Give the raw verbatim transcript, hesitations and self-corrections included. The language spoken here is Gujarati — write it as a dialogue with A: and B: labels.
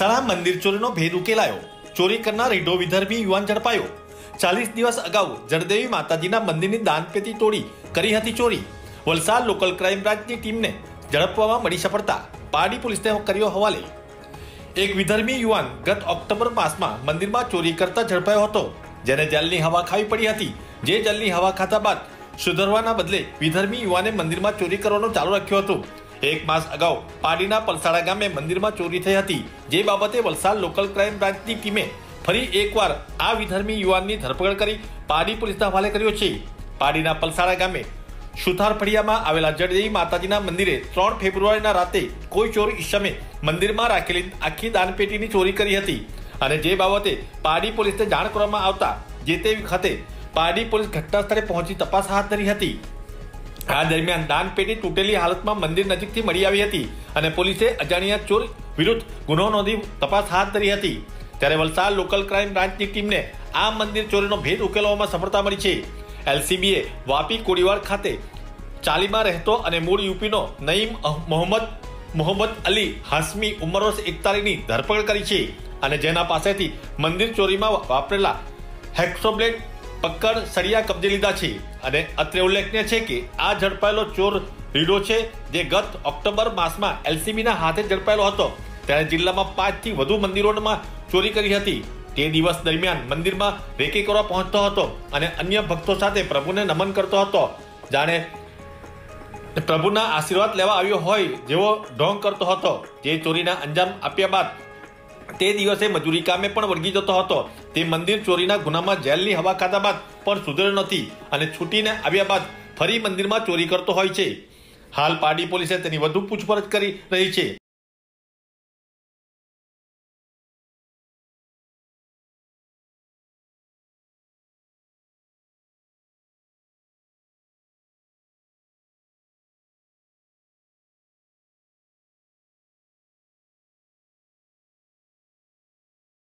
A: વલસાડ મંદિર ચોરીનો ભેદ ઉકેલાયો। ચોરી કરનાર રીઢો વિધર્મી યુવાન ઝડપાયો। ચાલીસ દિવસ અગાઉ જળદેવી માતાજીના મંદિરની દાનપેટી તોડી કરી હતી ચોરી। વલસાડ લોકલ ક્રાઇમ બ્રાન્ચની ટીમને ઝડપવામાં મળી સફળતા। પારડી પોલીસને કર્યો હવાલે। એક વિધર્મી યુવાન ગત ઓક્ટોબર માસમાં મંદિરમાં ચોરી કરતા ઝડપાયો હતો, જેને જેલની હવા ખાવી પડી હતી। જે જેલની હવા ખાતા બાદ સુધરવાના બદલે વિધર્મી યુવાને મંદિરમાં ચોરી કરવાનું ચાલુ રાખ્યું હતું। એક માસ અગાઉ પારડીના પલસાડા ગામે મંદિરમાં ચોરી થઈ હતી, જે બાબતે વલસાડ લોકલ ક્રાઇમ બ્રાન્ચની ટીમે ફરી એકવાર આ વિધર્મી યુવાનની ધરપકડ કરી પારડી પોલીસના હવાલે કર્યો છે। પારડીના પલસાડા ગામે સુથાર ફળિયામાં આવેલા જળદેવી માતાજીના મંદિરે ત્રણ ફેબ્રુઆરીના રાતે કોઈ ચોર ઈસમે મંદિરમાં રાખેલી આખી દાનપેટીની ચોરી કરી હતી અને જે બાબતે પારડી પોલીસને જાણ કરવામાં આવતા જે તે વખતે પારડી પોલીસ ઘટના સ્થળે પહોંચી તપાસ હાથ ધરી હતી। આ દરમિયાન દાનપેટી તૂટેલી હાલતમાં મંદિર નજીકથી મળી આવી હતી અને પોલીસે અજાણ્યા ચોર વિરુદ્ધ ગુનો નોંધી તપાસ હાથ ધરી હતી। ત્યારે વલસાડ લોકલ ક્રાઇમ બ્રાન્ચની ટીમને આ મંદિર ચોરીનો ભેદ ઉકેલવામાં સફળતા મળી છે। એલસીબીએ વાપી કોડીવાડ ખાતે ચાલીમાં રહેતો અને મૂળ યુપીનો નઈમ મોહમ્મદ મોહમ્મદ અલી હાસમી ઉંમર વર્ષ એકતાલીસની ધરપકડ કરી છે અને જેના પાસેથી મંદિર ચોરીમાં વાપરેલા હેક્સોબ્લેડ પકડ સળિયા કબજે લીધા છે। અને અત્રે ઉલ્લેખનીય છે કે આ ઝડપાયેલો ચોર રીડો છે, જે ગત ઓક્ટોબર માસમાં એલસીબીના હાથે ઝડપાયેલો હતો। ત્યારે જિલ્લામાં પાંચથી વધુ મંદિરોમાં ચોરી કરી હતી। તે દિવસ દરમિયાન મંદિરમાં રેકી કરવા પહોંચતો હતો અને અન્ય ભક્તો સાથે પ્રભુને નમન કરતો હતો, જાણે પ્રભુના આશીર્વાદ લેવા આવ્યો હોય જેવો ઢોંગ કરતો હતો। જે ચોરીના અંજામ આપ્યા બાદ તે દિવસે મજૂરી કામે પણ વળગી જતો હતો। તે મંદિર ચોરીના ગુનામાં જેલની હવા ખાધા બાદ પણ સુધર્યો નથી અને છૂટીને આવ્યા બાદ ફરી મંદિરમાં ચોરી કરતો હોય છે। હાલ પારડી પોલીસે તેની વધુ પૂછપરછ કરી રહી છે।